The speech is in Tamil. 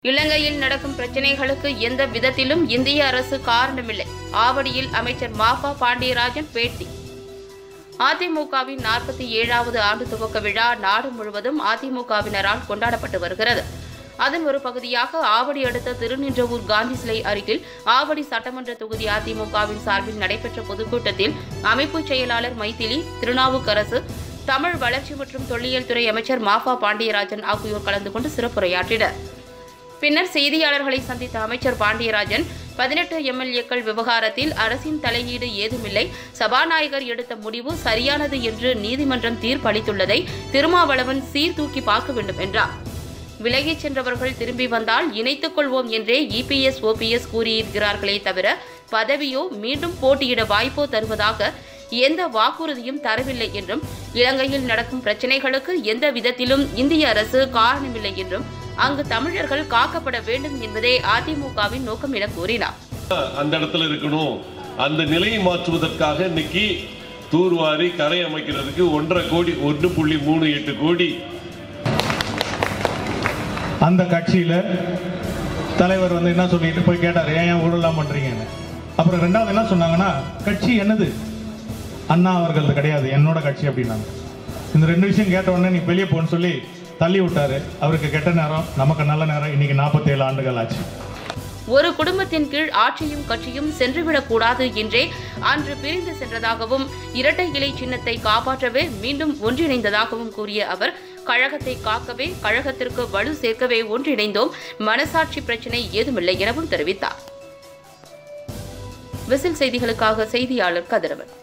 இலங்கையில் நடக்கும் பிரச்சினைகளுக்கு எந்த விதத்திலும் இந்திய அரசு காரணமில்லை. ஆவடியில் அமைச்சர் மாஃபா பாண்டியராஜன் பேட்டி. அதிமுகவின் 47வது ஆண்டு துவக்க விழா நாடு முழுவதும் அதிமுகவினரால் கொண்டாடப்பட்டு வருகிறது. அதன் ஒரு பகுதியாக ஆவடி அடுத்த திருநின்றவூர் காந்தி சிலை அருகில் ஆவடி சட்டமன்ற தொகுதி அதிமுகவின் சார்பில் நடைபெற்ற பொதுக்கூட்டத்தில் அமைப்பு செயலாளர் மைதிலி, திருநாவுக்கரசு, தமிழ் வளர்ச்சி மற்றும் தொல்லியல் துறை அமைச்சர் மாஃபா பாண்டியராஜன் ஆகியோர் கலந்து கொண்டு சிறப்புரையாற்றினர். பின்னர் செய்தியாளர்களை சந்தித்த அமைச்சர் பாண்டியராஜன், 18 எம்எல்ஏக்கள் விவகாரத்தில் அரசின் தலையீடு ஏதுமில்லை, சபாநாயகர் எடுத்த முடிவு சரியானது என்று நீதிமன்றம் தீர்ப்பளித்துள்ளதை திருமாவளவன் சீர்தூக்கி பார்க்க வேண்டும் என்றார். விலகிச் சென்றவர்கள் திரும்பி வந்தால் இணைத்துக் கொள்வோம் என்றே இபிஎஸ், ஓபிஎஸ் கூறியிருக்கிறார்களே தவிர பதவியோ மீண்டும் போட்டியிட வாய்ப்போ தருவதாக எந்த வாக்குறுதியும் தரவில்லை என்றும், இலங்கையில் நடக்கும் பிரச்சினைகளுக்கு எந்த விதத்திலும் இந்திய அரசு காரணமில்லை என்றும், அங்கு தமிழர்கள் காக்கப்பட வேண்டும் என்பதே அதிமுகவின் நோக்கம் என கூறினார். அந்த இடத்துல இருக்கணும், அந்த நிலையை மாற்றுவதற்காக இன்னைக்கு தூர்வாரி கரை அமைக்கிறதுக்கு 1.5 கோடி 1.38 கோடி அந்த கட்சியில தலைவர் என்ன சொல்லிட்டு போய் கேட்டார், ஏன் ஊழலாம் பண்றீங்கன்னு. அப்புறம் ரெண்டாவது என்ன சொன்னாங்கன்னா, கட்சி என்னது, அண்ணா அவர்கள் கிடையாது, என்னோட கட்சி அப்படின்னாங்க. இந்த 2 விஷயம் கேட்ட உடனே நீ வெளியே போன்னு சொல்லி தள்ளி விட்டாரு. அவருக்கு கெட்ட நேரம், நமக்கு நல்ல நேரம். இன்னைக்கு 47 ஆண்டுகள் ஆச்சு. ஒரு குடும்பத்தின் கீழ் ஆட்சியும் கட்சியும் சென்றுவிடக்கூடாது என்றே அன்று பிரிந்து சென்றதாகவும், இரட்டை இலை சின்னத்தை காப்பாற்றவே மீண்டும் ஒன்றிணைந்ததாகவும் கூறிய அவர், கழகத்தை காக்கவே, கழகத்திற்கு வலு சேர்க்கவே ஒன்றிணைந்தோம், மனசாட்சி பிரச்சினை ஏதுமில்லை எனவும் தெரிவித்தார். விசில் செய்திகளுக்காக செய்தியாளர் கதிரவன்.